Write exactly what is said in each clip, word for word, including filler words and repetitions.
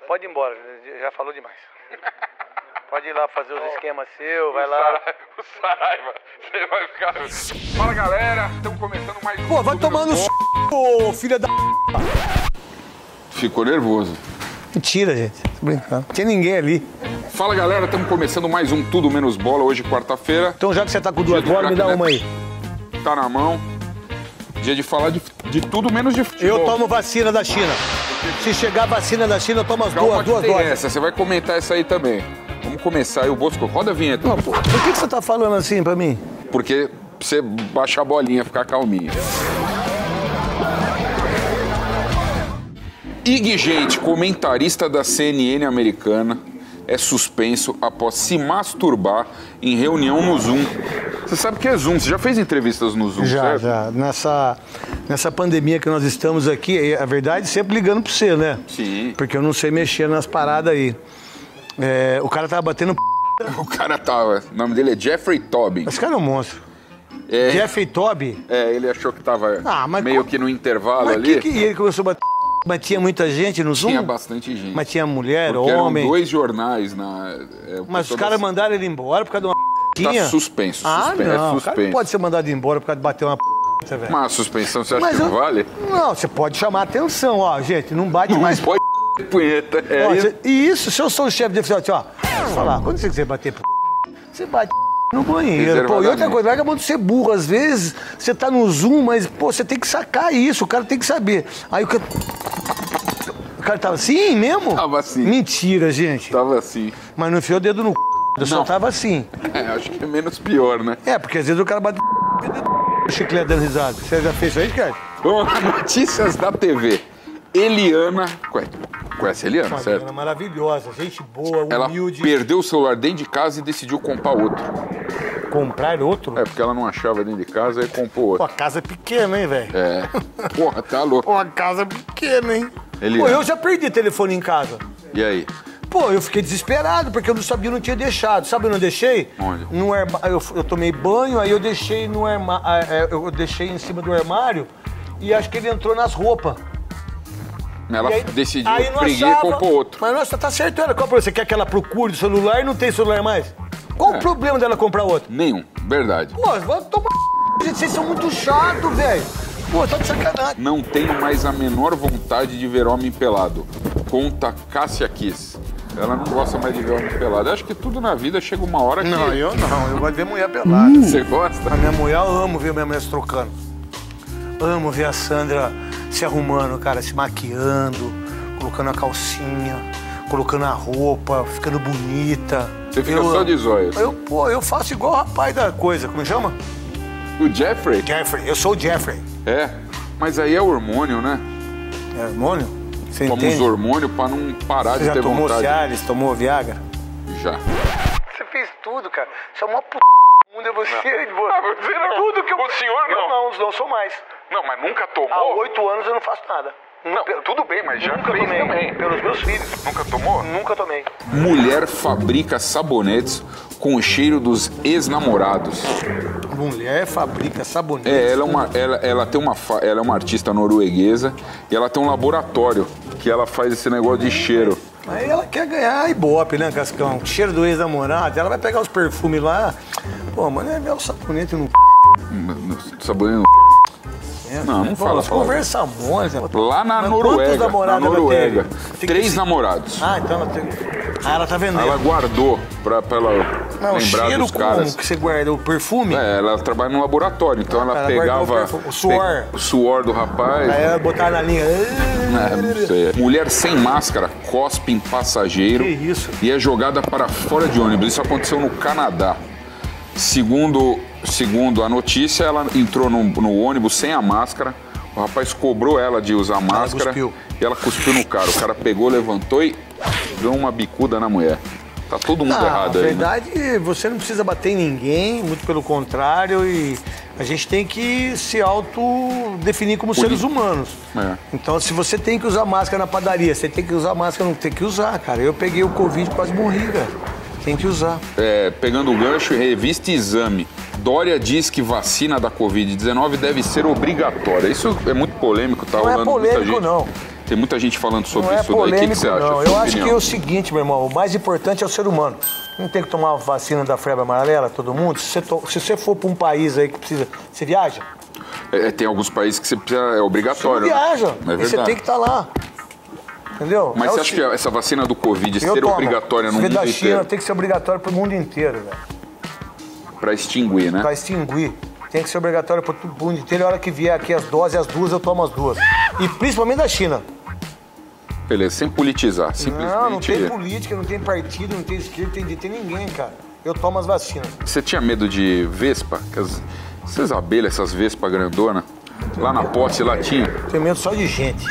Pode ir embora, já falou demais. Pode ir lá fazer os esquemas seus, vai o lá. Saraiva, o Saraiva, você vai ficar... Fala, galera, estamos começando mais um... Pô, vai tomar no c... ô, filha da... Ficou nervoso. Mentira, gente. Tô brincando. Não tinha ninguém ali. Fala, galera, estamos começando mais um Tudo Menos Bola, hoje quarta-feira. Então já que você tá com duas bolas, me dá uma aí. Tá na mão. Dia de falar de, de tudo menos de futebol. Eu tomo vacina da China. Se chegar a vacina da China, eu tomo as Calma duas, duas doses. Essa, você vai comentar essa aí também. Vamos começar aí, o Bosco, roda a vinheta. Não, por, por que, que você tá falando assim pra mim? Porque pra você baixar a bolinha, ficar calminho. Ig, gente, comentarista da C N N americana, é suspenso após se masturbar em reunião no Zoom. Você sabe o que é Zoom? Você já fez entrevistas no Zoom, Já, certo? já. Nessa, nessa pandemia que nós estamos aqui, a verdade, sempre ligando pra você, né? Sim. Porque eu não sei mexer nas paradas aí. É, o cara tava batendo p... O cara tava... O nome dele é Jeffrey Tobin. Esse cara é um monstro. É, Jeffrey Tobin? É, ele achou que tava Ah, mas meio co- que no intervalo Mas ali. que que ele começou a bater? Mas tinha muita gente no Zoom? Tinha bastante gente. Mas tinha mulher, Porque homem. eram dois jornais na... É, Mas os toda- caras mandaram ele embora por causa de uma Tá p***. suspenso, Ah, suspenso, não. é O cara não suspenso. pode ser mandado embora por causa de bater uma p***, velho. Uma suspensão, você acha Mas que não eu- vale? Não, você pode chamar atenção, ó, gente, não bate Não mais. pode punheta. É Ó, isso. cê- E isso, se eu sou o chefe de oficial, ó, deixa eu falar, quando você quiser bater p... você bate no banheiro, pô. E outra coisa, larga a mão de ser burro. Às vezes, você tá no Zoom, mas, pô, você tem que sacar isso, o cara tem que saber. Aí o cara... O cara tava assim mesmo? Tava assim. Mentira, gente. Tava assim. Mas não enfiou o dedo no c... Eu só Não. tava assim. É, acho que é menos pior, né? É, porque às vezes o cara bate o chiclete dando risada. Você já fez isso aí, cara? Vamos lá, notícias da T V. Eliana... Conhece, conhece a Eliana, Uma certo? menina maravilhosa, gente boa, Ela humilde. perdeu o celular dentro de casa e decidiu comprar outro. Comprar outro? É, porque ela não achava dentro de casa e comprou Pô, outro. a casa é pequena, hein, velho? É. Porra, tá louco. Pô, a casa é pequena, hein? Eliana. Pô, eu já perdi telefone em casa. E aí? Pô, eu fiquei desesperado, porque eu não sabia, eu não tinha deixado. Sabe onde eu deixei? Onde? No arma... eu, eu tomei banho, aí eu deixei no armário. Eu deixei em cima do armário e acho que ele entrou nas roupas. Ela E aí- decidiu aí não preguiça e achava. comprou outro. Mas nossa, tá certo ela. Qual o problema? Você quer que ela procure o celular e não tem celular mais? Qual É. o problema dela comprar outro? Nenhum, verdade. Pô, vai tomar. Gente, vocês são muito chatos, velho. Pô, tá de sacanagem. Não tenho mais a menor vontade de ver homem pelado. Conta Cássia Kiss. Ela não gosta mais de ver homem pelado. Eu acho que tudo na vida chega uma hora que... Não, eu não. Eu gosto de ver mulher pelada. Você gosta? A minha mulher, eu amo ver minha mulher se trocando. Amo ver a Sandra se arrumando, cara, se maquiando, colocando a calcinha, colocando a roupa, ficando bonita. Você fica Eu só amo. de zóias. Eu, pô, eu faço igual o rapaz da coisa, como chama? O Jeffrey? Jeffrey, eu sou o Jeffrey. É. Mas aí é hormônio, né? É hormônio? Você Toma entende? os hormônios pra não parar Você de já ter tomou vontade. Cialis, tomou Viagra? Já. Você fez tudo, cara. Você é uma p... mundo, é você. Não. Ah, você não. Tudo que eu... O senhor não. Não, não, não sou mais. Não, mas nunca tomou? Há oito anos eu não faço nada. Não, tudo bem, mas já Nunca fez tomei. também. Pelos meus filhos. Nunca tomou? Nunca tomei. Mulher fabrica sabonetes com o cheiro dos ex-namorados. Mulher fabrica sabonete. É, ela é uma, ela, ela tem uma, fa- ela é uma artista norueguesa e ela tem um laboratório que ela faz esse negócio de cheiro. Aí ela quer ganhar ibope, né, Cascão? Cheiro do ex-namorado. Ela vai pegar os perfumes lá. Pô, mano, é ver o sabonete no... Sabonete no... Não, não Pô, fala, fala. Conversa mole. Lá na Mas Noruega, quantos na namorados ela Noruega. teve? Tem que Três ter- namorados. Ah, então ela tem... Ah, ela tá vendendo. Ela guardou pra, pra ela Não, o lembrar cheiro dos como caras. que você guarda? O perfume? É, ela trabalha no laboratório, então ela ela pegava guardou o perfume, o suor. pe- o suor do rapaz. Aí ela botar na linha. É, não sei. Mulher sem máscara cospe em passageiro Que isso? e é jogada para fora de ônibus. Isso aconteceu no Canadá. Segundo, segundo a notícia, ela entrou no, no ônibus sem a máscara. O rapaz cobrou ela de usar máscara cuspiu. e ela cuspiu no cara. O cara pegou, levantou e deu uma bicuda na mulher. Tá todo mundo Não, errado na aí, né? verdade, você não precisa bater em ninguém, muito pelo contrário, e a gente tem que se autodefinir como seres humanos. É. Então, se você tem que usar máscara na padaria, você tem que usar máscara, não tem que usar, cara. Eu peguei o Covid e quase morri, velho. Tem que usar. É, pegando o gancho, revista Exame. Dória diz que vacina da covid dezenove deve ser obrigatória. Isso é muito polêmico, tá Não é rolando muita polêmico, gente. não. Tem muita gente falando sobre não isso é polêmico, daí. O que, que você acha? Não. Eu acho que é o seguinte, meu irmão, o mais importante é o ser humano. Não tem que tomar a vacina da febre amarela, todo mundo. Se você, to... Se você for para um país aí que precisa... Você viaja? É, tem alguns países que você precisa, é obrigatório. Você viaja, né? É e você tem que estar lá. Entendeu? Mas é você o... acha que essa vacina do Covid eu ser tomo. obrigatória no Se mundo da China, inteiro? tem que ser obrigatório para o mundo inteiro, velho. Para extinguir, né? Para extinguir. Tem que ser obrigatório para o mundo inteiro. A hora que vier aqui as doses, as duas, eu tomo as duas. E principalmente da China. Beleza, sem politizar, simplesmente... Não, não tem política, não tem partido, não tem esquerda, não tem, tem ninguém, cara. Eu tomo as vacinas. Você tinha medo de vespa? As, essas abelhas, essas vespas grandonas? Lá na posse, lá tinha. Tenho medo só de gente.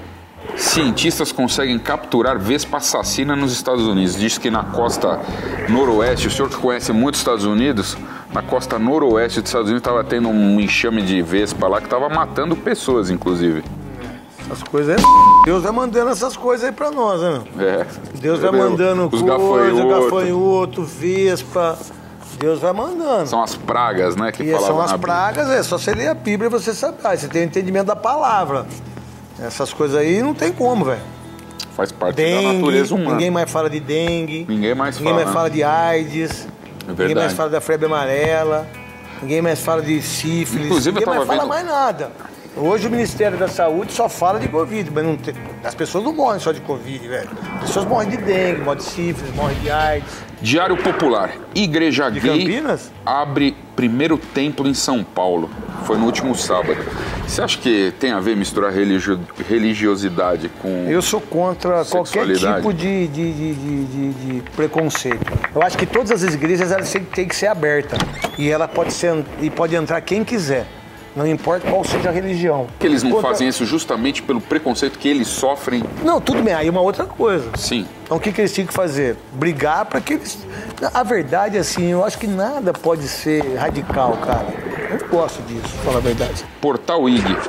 Cientistas conseguem capturar vespa assassina nos Estados Unidos. Diz que na costa noroeste, o senhor que conhece muito os Estados Unidos, na costa noroeste dos Estados Unidos estava tendo um enxame de vespa lá que estava matando pessoas, inclusive. Essas coisas aí, Deus vai mandando essas coisas aí pra nós, né, meu? É. Deus vai mandando os coisa, gafanhoto. gafanhoto, vespa. Deus vai mandando. São as pragas, né, que E falavam são as na pragas, é só você ler a Bíblia e você sabe. Ah, você tem entendimento da palavra. Essas coisas aí não tem como, velho. Faz parte dengue, da natureza humana. Ninguém mais fala de dengue. Ninguém mais ninguém fala. mais fala de AIDS. É ninguém mais fala da febre amarela. Ninguém mais fala de sífilis. Inclusive, ninguém eu tava mais fala vendo... mais nada. Hoje o Ministério da Saúde só fala de Covid, mas não tem... as pessoas não morrem só de Covid, velho. As pessoas morrem de dengue, morrem de sífilis, morrem de AIDS. Diário Popular. Igreja De Gay Campinas? abre primeiro templo em São Paulo. Foi no último sábado. Você acha que tem a ver misturar religio... religiosidade com Eu sou contra qualquer sexualidade? tipo de, de, de, de, de- de preconceito. Eu acho que todas as igrejas elas têm têm que ser abertas. E ela pode ser e pode entrar quem quiser. Não importa qual seja a religião. Que eles não Contra- fazem isso justamente pelo preconceito que eles sofrem? Não, tudo bem. Aí é uma outra coisa. Sim. Então o que, que eles tinham que fazer? Brigar para que eles... A verdade, assim, eu acho que nada pode ser radical, cara. Eu não gosto disso, pra falar a verdade. Portal I G.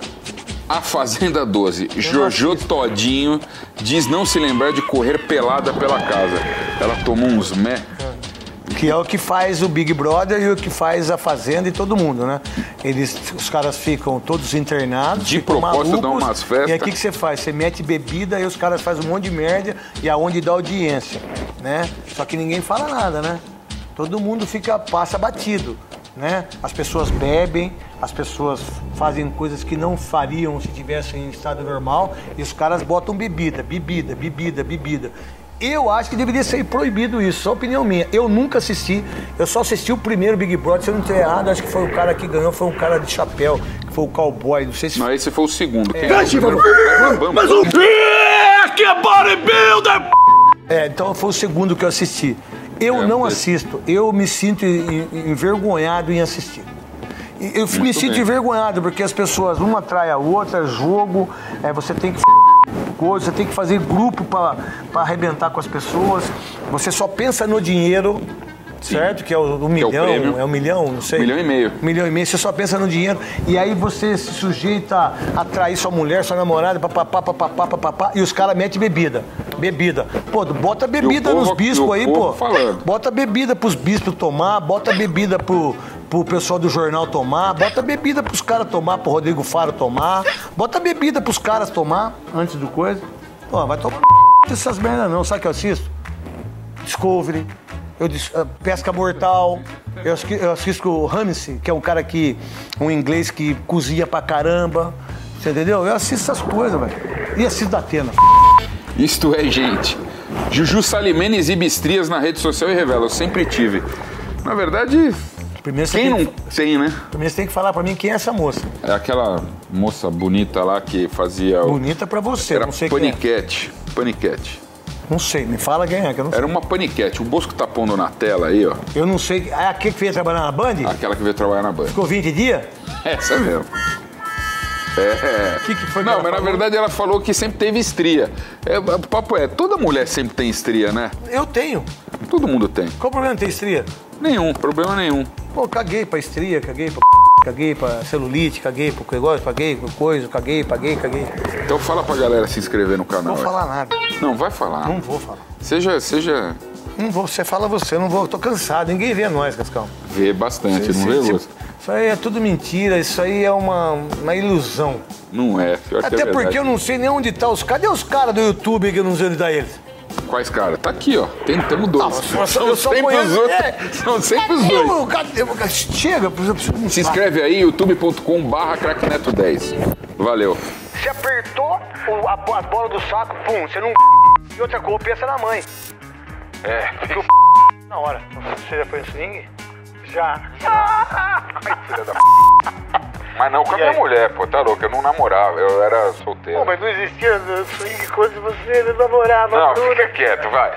A Fazenda doze. Jojo Todinho diz não se lembrar de correr pelada pela casa. Ela tomou uns mé. Que é o que faz o Big Brother e o que faz a Fazenda e todo mundo, né? Eles, os caras ficam todos internados, De ficam propósito, malucos, dão umas festas. E aí o que, que você faz? Você mete bebida e os caras fazem um monte de merda e aonde dá audiência, né? Só que ninguém fala nada, né? Todo mundo fica, passa batido, né? As pessoas bebem, as pessoas fazem coisas que não fariam se tivessem em estado normal e os caras botam bebida, bebida, bebida, bebida. Eu acho que deveria ser proibido isso, só opinião minha. Eu nunca assisti, eu só assisti o primeiro Big Brother, se eu não estiver errado, acho que foi o cara que ganhou, foi um cara de chapéu, que foi o cowboy, não sei se Não, esse foi o segundo. Quem É. é o primeiro? Bam, Mas o que é bodybuilder? É, então foi o segundo que eu assisti. Eu É, não mas- assisto, eu me sinto en- en- envergonhado em assistir. E Eu me sinto bem. envergonhado, porque as pessoas, uma atrai a outra, é jogo, é, você tem que coisa, você tem que fazer grupo para arrebentar com as pessoas. Você só pensa no dinheiro, certo? Que é o, o milhão, prêmio. é um milhão, não sei. Um milhão e meio. Um milhão e meio, você só pensa no dinheiro. E aí você se sujeita a trair sua mulher, sua namorada, papapá, papapá, papapá, e os caras metem bebida. Bebida. Pô, bota bebida povo- nos e bispos o aí, povo pô. falando. Bota bebida pros bispos tomar, bota bebida pro, pro pessoal do jornal tomar, bota bebida pros caras tomar, pro Rodrigo Faro tomar, bota bebida pros caras tomar antes do coisa. Pô, vai tomar essas merdas não, sabe o que eu assisto? Discovery, eu dis- uh, Pesca Mortal, eu assisto, eu assisto o Ramsey, que é um cara que, um inglês que cozinha pra caramba, você entendeu? Eu assisto essas coisas, velho. E assisto da Atena. Isto é, gente. Juju Salimene exibe estrias na rede social e revela, eu sempre tive. Na verdade, Primeiro você, quem tem, não tem, né? primeiro você tem que falar pra mim quem é essa moça. É aquela moça bonita lá que fazia o... Bonita pra você, Era não sei quem é. paniquete. Paniquete. Não sei, me fala quem é, que eu não sei. Era uma paniquete. O Bosco tá pondo na tela aí, ó. Eu não sei. É aquele que veio trabalhar na Band? Aquela que veio trabalhar na Band. Ficou vinte dias? Essa mesmo. É. O que, que foi que Não, ela mas na falou? verdade ela falou que sempre teve estria. É, o papo é, toda mulher sempre tem estria, né? Eu tenho. Todo mundo tem. Qual o problema de ter estria? Nenhum, problema nenhum. Pô, caguei pra estria, caguei pra caguei pra celulite, caguei pro negócio, caguei pro coisa, caguei, paguei, caguei. Então fala pra galera se inscrever no Não canal. vou aí. falar nada. Não, vai falar. Não vou falar. Seja, seja... Não vou, você fala você, eu não vou, eu tô cansado, ninguém vê nós, Cascão. Vê bastante, não Se- vê, se- Lúcio? Isso aí é tudo mentira, isso aí é uma, uma ilusão. Não é, pior que é Até verdade. porque eu não sei nem onde tá os caras. Cadê os caras do YouTube que eu não sei onde tá eles? Quais caras? Tá aqui, ó. Tem, temos dois. Ah, eu são só sempre conheço- os outros. é. São sempre os Cadê dois. o- cadê o- Chega, eu preciso Se inscreve aí, youtube ponto com barra crackneto dez. Valeu. Você apertou o- a, a bola do saco, pum, você não. E outra coisa, pensa na mãe. É. Porque o na hora. Você já foi no swing? Já. Ai, filha da p. Mas não com a minha mulher, pô, tá louco, eu não namorava, eu era solteiro. Pô, mas não existia swing quando você namorava. Não, fica quieto, vai.